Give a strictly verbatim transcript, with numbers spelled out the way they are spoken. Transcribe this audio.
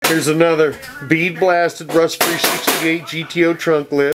Here's another bead blasted rust free sixty-eight G T O trunk lid.